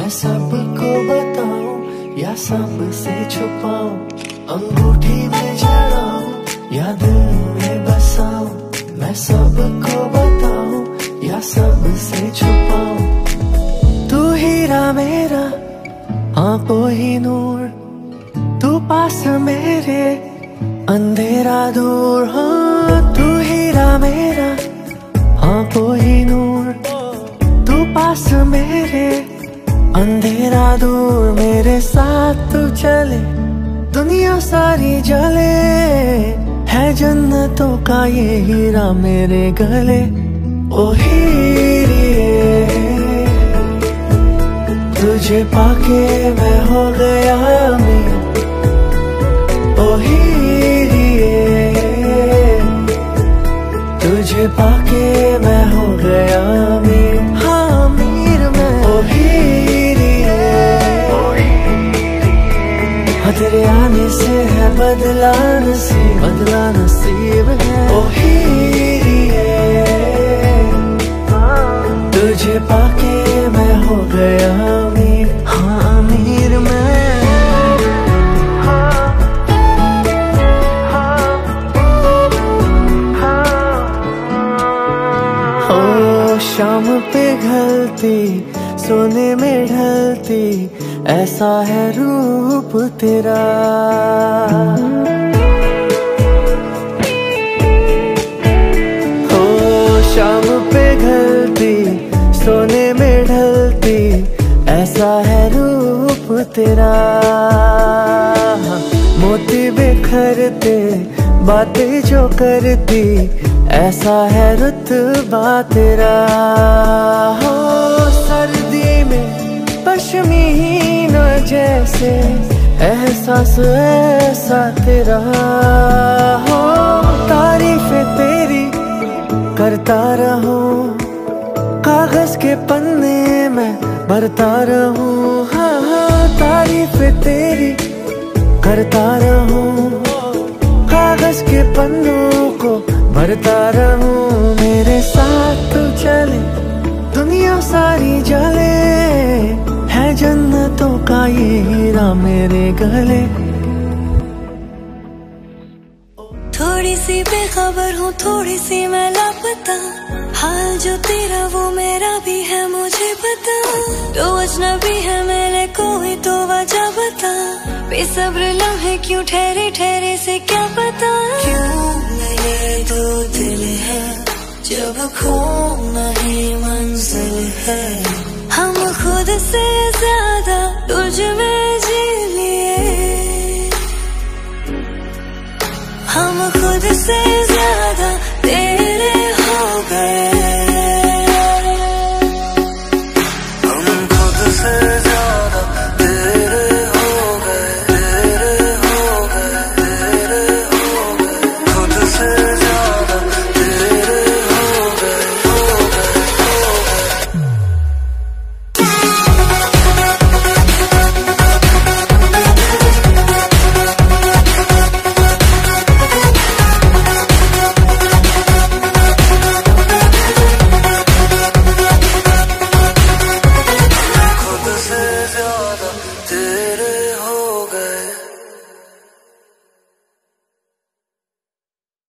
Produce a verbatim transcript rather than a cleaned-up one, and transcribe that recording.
मैं सबको बताऊं या सबसे छुपाऊं, अंगूठी में जड़ाऊं या दिल में बसाऊं, मैं सबको बताऊं या सबसे छुपाऊं। तू हीरा मेरा आंखों ही नूर, तू पास मेरे अंधेरा दूर। हाँ तू हीरा मेरा आंखों ही नूर, तू पास मेरे अंधेरा दूर। मेरे साथ तू चले दुनिया सारी जले, है जन्नतों का ये हीरा मेरे गले। ओ हीरिए तुझे पाके मैं हो गया अमीर। ओ हीरिए तुझे पाके मैं हो गया अमीर। हाँ अमीर मैं। ओ हीरिए हाँ तेरे आने से है बदला नसीब, बदला नसीब है। ओ हीरिए तुझे पाके मैं हो गया अमीर। हाँ अमीर मैं। ओ शाम पे घलती सोने में ढलती, ऐसा है रूप तेरा। ओ शाम पे घलती सोने में ढलती, ऐसा है रूप तेरा। मोती बिखरते बातें जो करती, ऐसा है रुतबा तेरा। हो सर्दी में पश्मीना जैसे एहसास ऐसा तेरा। हो तारीफें तेरी करता रहूं, कागज के पन्ने में भरता रहूं। हाँ हाँ तारीफें तेरी करता रहूं, कागज के पन्नों को भरता रहूं। मेरे साथ तू चले दुनिया सारी जले, है जन्नतों का ये हीरा मेरे गले। थोड़ी सी बेखबर हूँ, थोड़ी सी मैं लापता, हाल जो तेरा वो मेरा भी है मुझे पता। तो अजनबी है मेरे कोई तो वजह बता, बेसब्र लम्हे क्यों ठहरे ठहरे से क्या पता। क्यों ये तो दिल है जब खोना ही मंजिल है, हम खुद से ज्यादा तुझ में जी लिए, हम खुद से